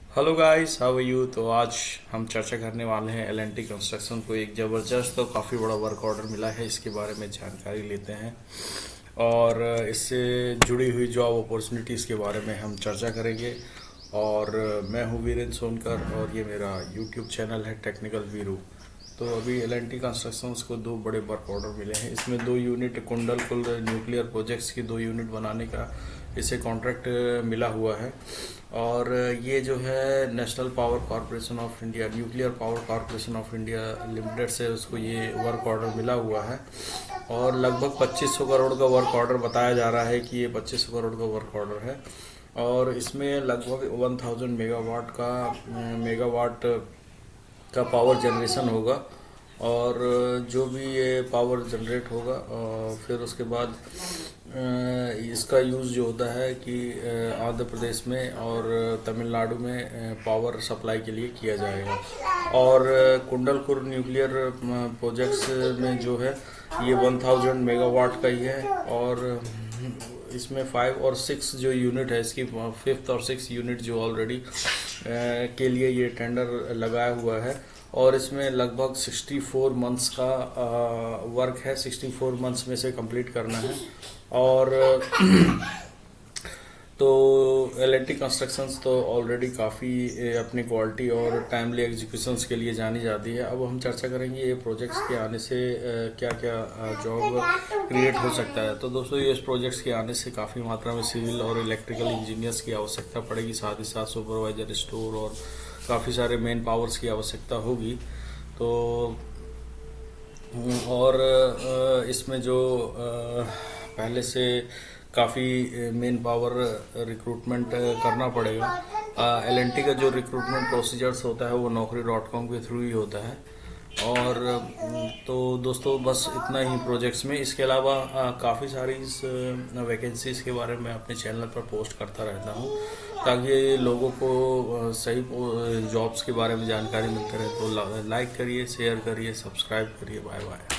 Hello guys, how are you. तो आज हम चर्चा करने वाले हैं एल&टी कंस्ट्रक्शन को एक ज़बरदस्त तो काफ़ी बड़ा वर्क ऑर्डर मिला है, इसके बारे में जानकारी लेते हैं और इससे जुड़ी हुई जॉब अपॉर्चुनिटीज़ के बारे में हम चर्चा करेंगे। और मैं हूँ वीरेंद्र सोनकर और ये मेरा यूट्यूब चैनल है टेक्निकल वीरू। तो अभी एल&टी कंस्ट्रक्शंस को दो बड़े वर्क ऑर्डर मिले हैं। इसमें 2 यूनिट कुंडलकुल न्यूक्लियर प्रोजेक्ट्स की 2 यूनिट बनाने का इसे कॉन्ट्रैक्ट मिला हुआ है। और ये जो है national power corporation of India, nuclear power corporation of India limited से उसको ये वर्क ऑर्डर मिला हुआ है। और लगभग 2500 करोड़ का वर्क ऑर्डर बताया जा रहा है कि ये 2500 करोड़ का वर्क ऑर्डर है। और इसमें लगभग 1000 मेगावाट का पावर जनरेशन होगा। और जो भी ये पावर जनरेट होगा फिर उसके बाद इसका यूज़ जो होता है कि आंध्र प्रदेश में और तमिलनाडु में पावर सप्लाई के लिए किया जाएगा। और कुंडलकुल न्यूक्लियर प्रोजेक्ट्स में जो है ये 1000 मेगावाट का ही है। और इसमें 5 और 6 जो यूनिट है, इसकी 5th और 6th यूनिट जो ऑलरेडी के लिए ये टेंडर लगाया हुआ है। और इसमें लगभग 64 मंथ्स का वर्क है, 64 मंथ्स में से कंप्लीट करना है। और तो एल&टी कंस्ट्रक्शंस तो ऑलरेडी काफ़ी अपनी क्वालिटी और टाइमली एग्जीक्यूशंस के लिए जानी जाती है। अब हम चर्चा करेंगे ये प्रोजेक्ट्स के आने से क्या क्या जॉब क्रिएट हो सकता है। तो दोस्तों, ये इस प्रोजेक्ट्स के आने से काफ़ी मात्रा में सिविल और इलेक्ट्रिकल इंजीनियर्स की आवश्यकता पड़ेगी, साथ ही साथ सुपरवाइजर, स्टोर और काफ़ी सारे मेन पावर्स की आवश्यकता होगी। तो और इसमें जो पहले से काफ़ी मेन पावर रिक्रूटमेंट करना पड़ेगा। एल&टी का जो रिक्रूटमेंट प्रोसीजर्स होता है वो naukri.com के थ्रू ही होता है। और तो दोस्तों, बस इतना ही प्रोजेक्ट्स में। इसके अलावा काफ़ी सारी वैकेंसीज़ के बारे में अपने चैनल पर पोस्ट करता रहता हूँ ताकि लोगों को सही जॉब्स के बारे में जानकारी मिलती रहे। तो लाइक करिए, शेयर करिए, सब्सक्राइब करिए। Bye bye.